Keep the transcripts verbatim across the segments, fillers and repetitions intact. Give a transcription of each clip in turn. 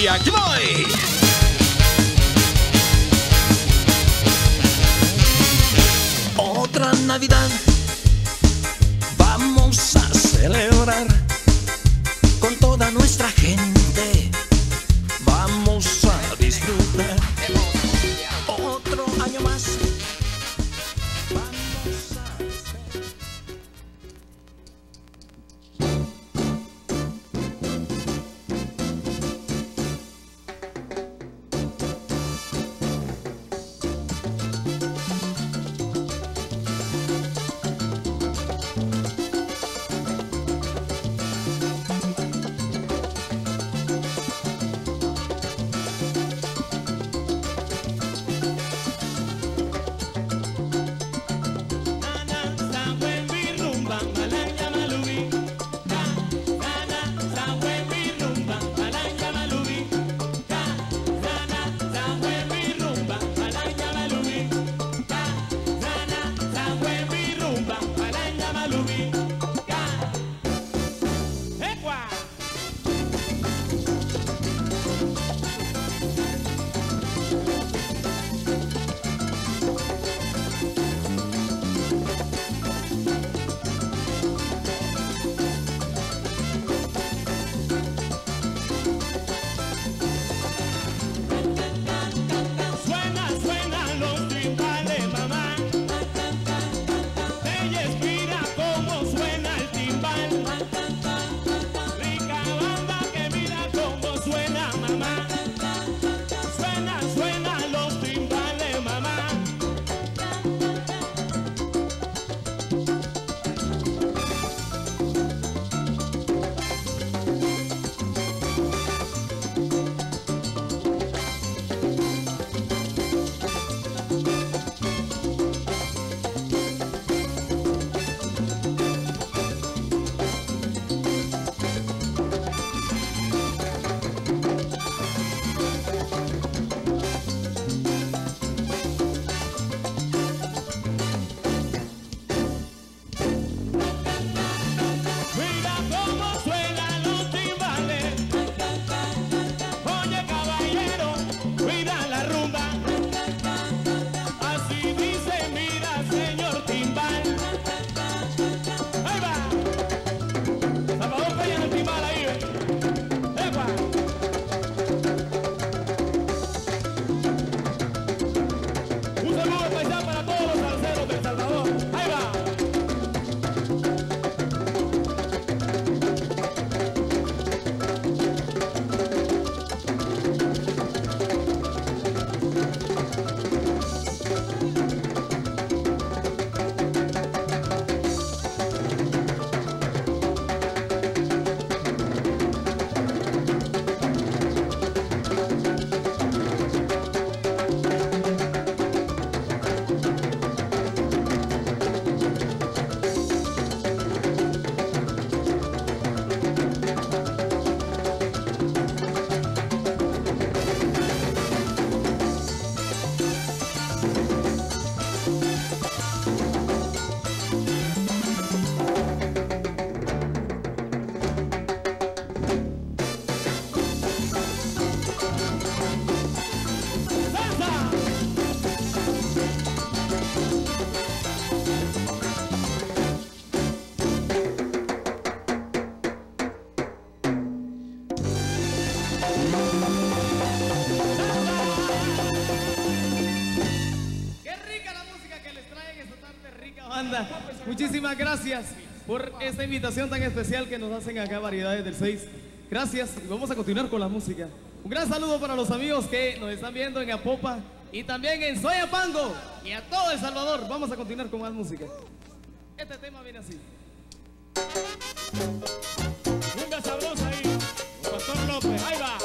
Y aquí voy. Otra Navidad vamos a celebrar con toda nuestra gente. Vamos a disfrutar otro año más. Vamos a hacer. Banda, muchísimas gracias por esta invitación tan especial que nos hacen acá Variedades del seis. Gracias y vamos a continuar con la música. Un gran saludo para los amigos que nos están viendo en Apopa y también en Soyapango y a todo El Salvador. Vamos a continuar con más música. Este tema viene así. Una sabrosa ahí, Pastor López, ahí va.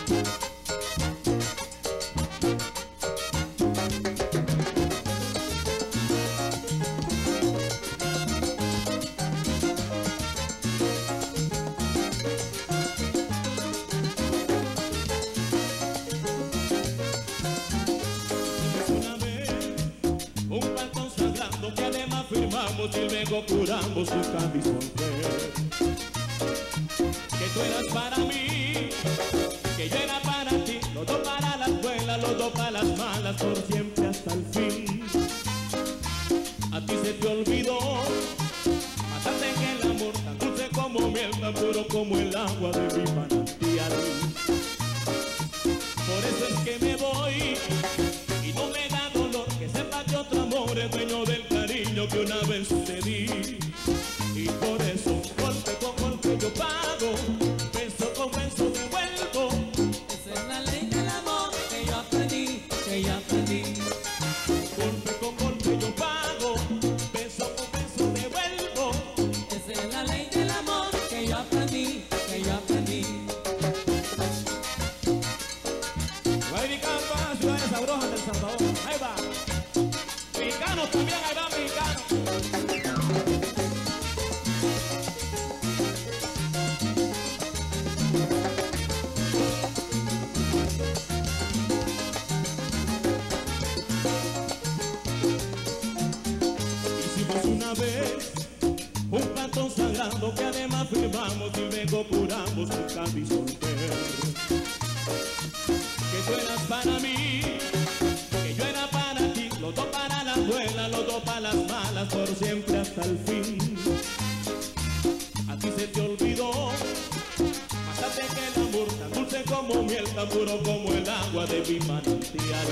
Y luego curamos su camisón, que tú eras para mí, que yo era para tan puro como el agua de mi manantial. Por eso es que me voy y no me da dolor que sepa que otro amor es dueño del cariño que una vez te di. Y por eso golpe con golpe yo pago, beso con beso devuelvo. Esa es la ley del amor que yo aprendí, que yo aprendí. Golpe con golpe yo pago, beso con beso devuelvo. Esa es la ley del amor que yo aprendí, que yo aprendí. Va a dedicar a todas las ciudades sabrosas del Salvador. Ahí va. Mexicanos también, ahí va, mexicanos. Hicimos una vez un pacto sagrado que además firmamos y luego juramos nunca disolver. Que tú eras para mí, que yo era para ti, los dos para la buena, los dos para las malas, por siempre hasta el fin. A ti se te olvidó, mataste que el amor tan dulce como miel, tan puro como el agua de mi manantial.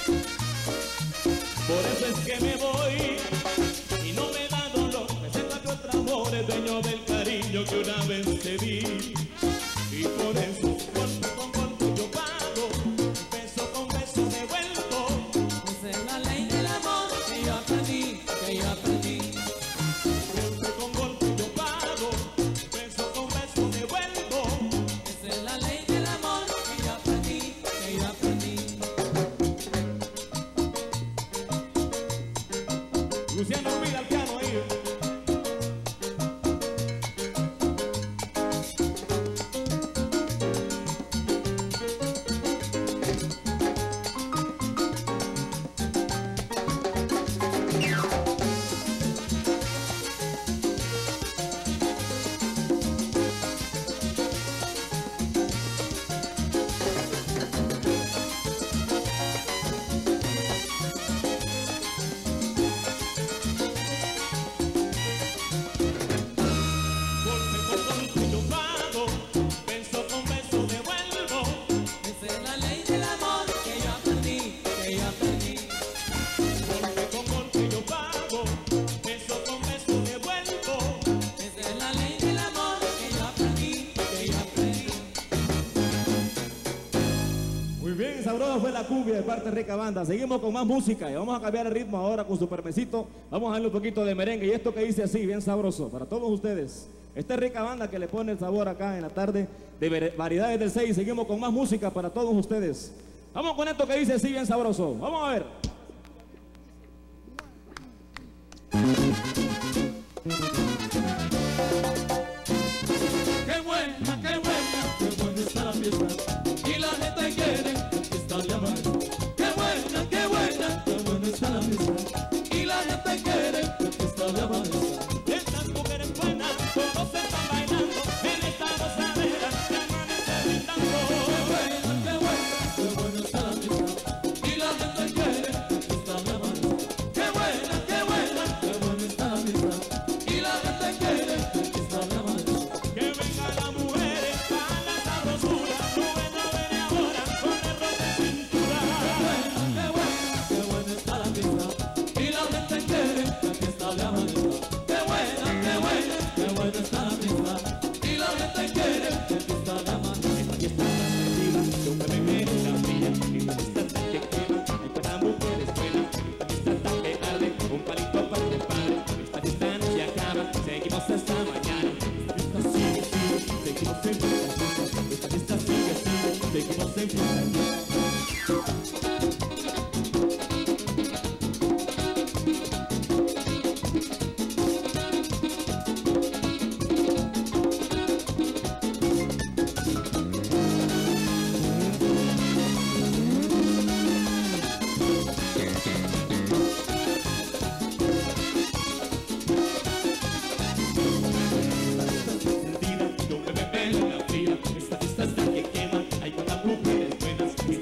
Por eso es que me voy y no me da dolor, me siento que otro amor es dueño del cariño que una vez te di. Y por eso golpe con golpe yo pago, beso con beso devuelvo. Esa es la ley del amor que yo aprendí, que yo aprendí. Golpe con golpe yo pago, beso con beso devuelvo. Esa es la ley del amor que yo aprendí, que yo aprendí. Luciano Ruiz al piano ahí. Fue la cumbia de parte de Rica Banda. Seguimos con más música y vamos a cambiar el ritmo ahora con su permisito. Vamos a darle un poquito de merengue y esto que dice así, bien sabroso para todos ustedes. Esta es Rica Banda que le pone el sabor acá en la tarde de Variedades del seis. Seguimos con más música para todos ustedes. Vamos con esto que dice así, bien sabroso. Vamos a ver. Qué buena, qué buena, qué buena está la fiesta y la gente quiere estar llamando. Qué buena, qué buena, qué buena está la fiesta y la gente quiere estar llamando. Estas mujeres buenas, todos se están bailando en esta gozadera, que amanece brindando. Qué buena, qué buena, qué buena está la fiesta y la gente quiere estar llamando. Qué buena, qué buena, qué buena está la fiesta y la gente quiere estar llamando. Que vengan las mujeres a la sabrosura, no venga a ver ahora con el rock de cintura. Qué buena, qué buena, qué buena está la fiesta y la gente quiere que está llamando. Qué buena, qué buena, qué buena está la fiesta y la gente quiere que está llamando. Esta fiesta está perdida, yo me bebé la fría. Esta fiesta está que quema, hay para mujeres buenas. Esta fiesta está que arde, un palito para el padre. Esta fiesta no se acaba, seguimos hasta mañana. Esta fiesta sigue, sigue, seguimos en fiesta. Esta fiesta sigue, sigue, seguimos en fiesta. Yo me bebé la fría, esta fiesta está que quema, hay para mujeres buenas.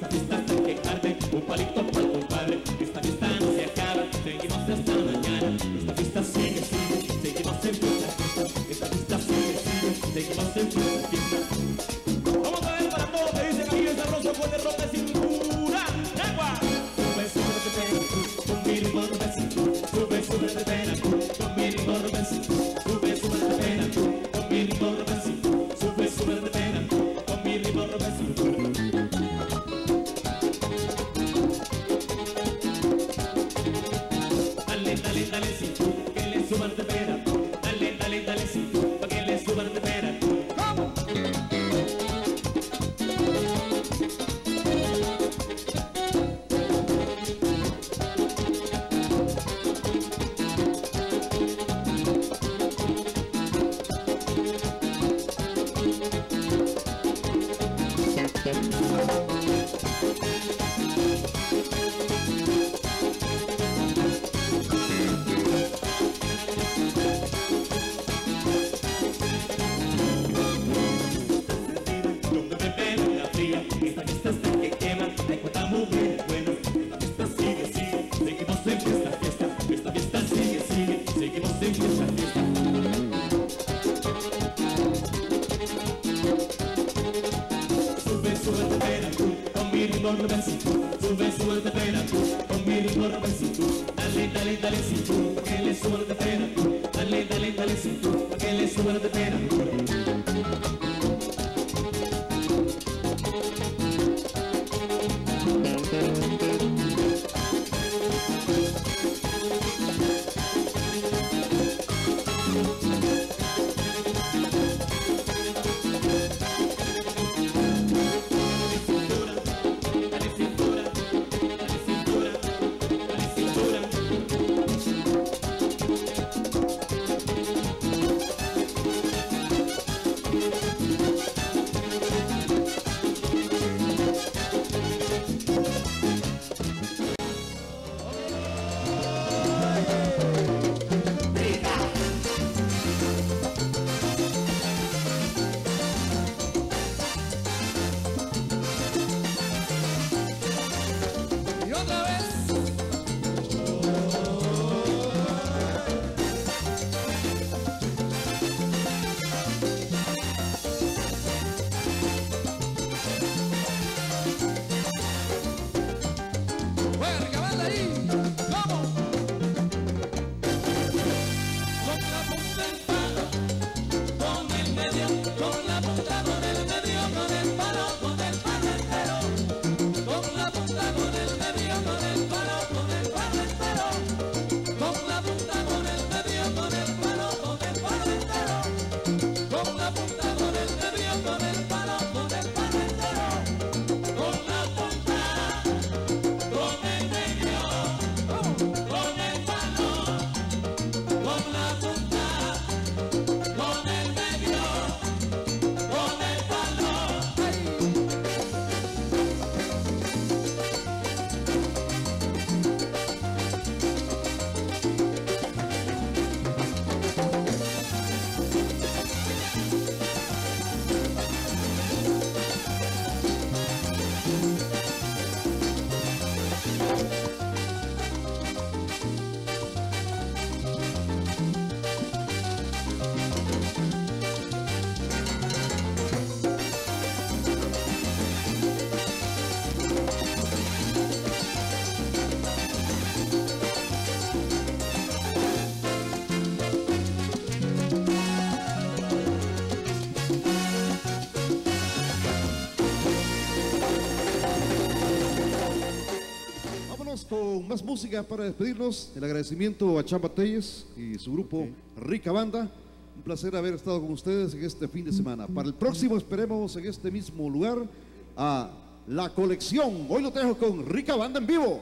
con más música para despedirnos. El agradecimiento a Chamba Telles y su grupo Rica Banda. Un placer haber estado con ustedes en este fin de semana. Para el próximo esperemos en este mismo lugar a La Colección. Hoy lo dejo con Rica Banda en vivo.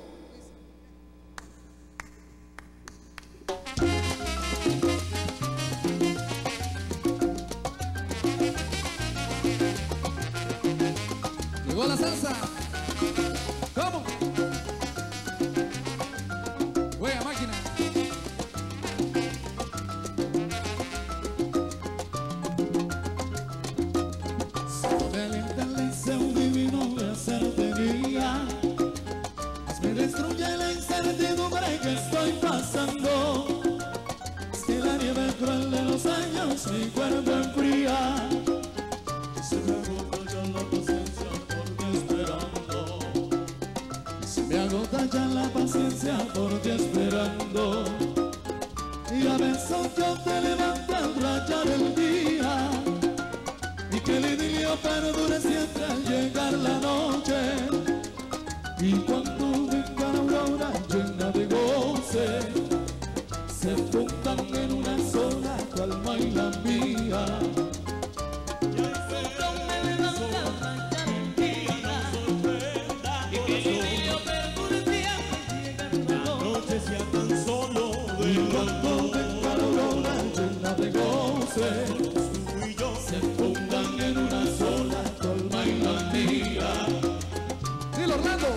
Llegó la salsa. ¿Cómo? Juega máquina. Un divino de certería, me destruye la incertidumbre que estoy pasando. Es que la nieve cruel de los años mi cuerpo enfría. Se me agota ya la paciencia por ti esperando. Se me agota ya la paciencia por ti esperando. Y a veces yo te levanto al rayar el día. Y que el idilio perdure siempre al llegar la noche. Y cuando venga la aurora llena de goce, se fundan en una sola tu alma y la mía. Y hoy me levanta a rayar el día. Y que el idilio perdure siempre al llegar la noche, sea tan solo de y cuando venga la aurora llena de goce, se fundan en una sola tu alma y la mía. Dilo, Orlando.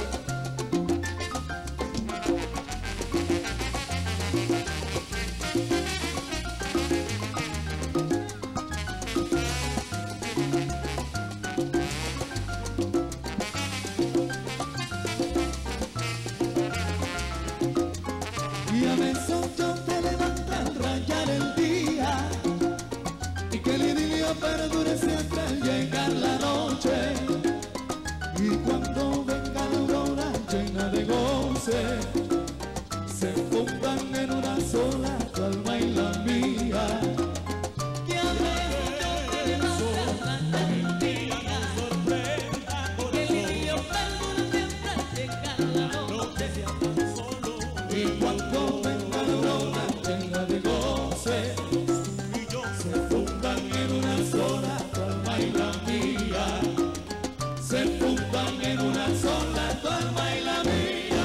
Y a veces yo te levanto al rayar el día. Y que el idilio perdure siempre al llegar la noche. Y cuando venga la aurora llena de goce, se fundan en una sola tu alma y la mía. Y a veces yo te levanto al rayar el día. Y que el idilio perdure siempre al llegar la noche. Y cuando venga la aurora llena de goce, se fundan en una sola tu alma y la mía. Se fundan en una sola tu alma y la mía.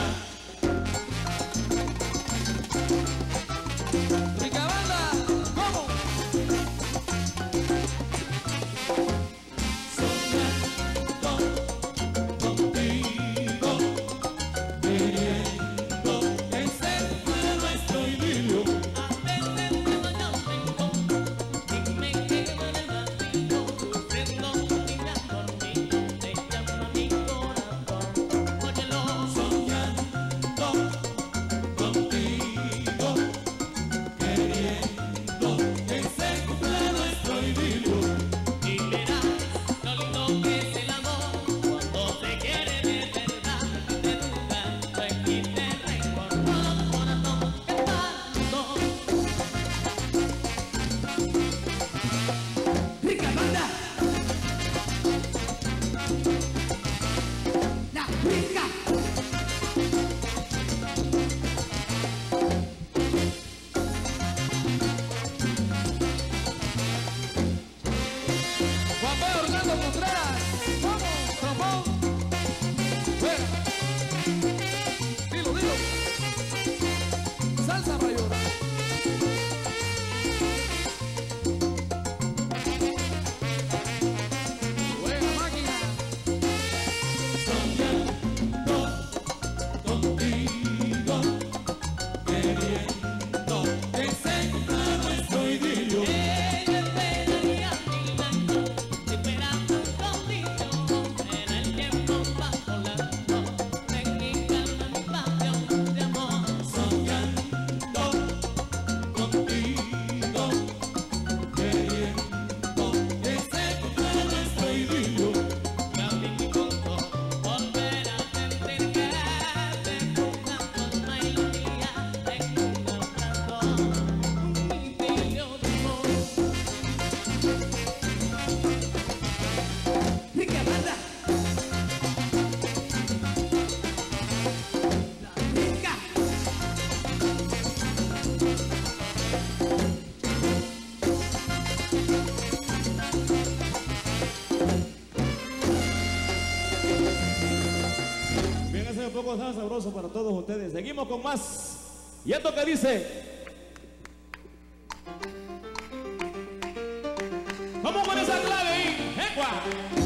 Rica Banda. ¿Cómo? Soñando contigo, queriendo que se fuera nuestro idilio. A veces cuando yo vengo y me quedo en el vacío, sufriendo y dormido, te llama mi corazón. Óyelo. Soñando contigo, queriendo que se cumpla nuestro idilio. Y verás lo lindo que es el amor cuando se quiere de verdad. De duda no existe rencor, solo corazón cantando. Rica Banda. La rica. Juan B. Orlando Contreras. Vamos, trombón. Juega. Dilo, dilo. Salsa mayor. Juega máquina. Soñando contigo, queriendo que se cumpla nuestro idilio. Ella esperaría mil años, esperando contigo. aplauso para todos ustedes. Seguimos con más. Y esto que dice. Vamos con esa clave ahí. ¡Ecua!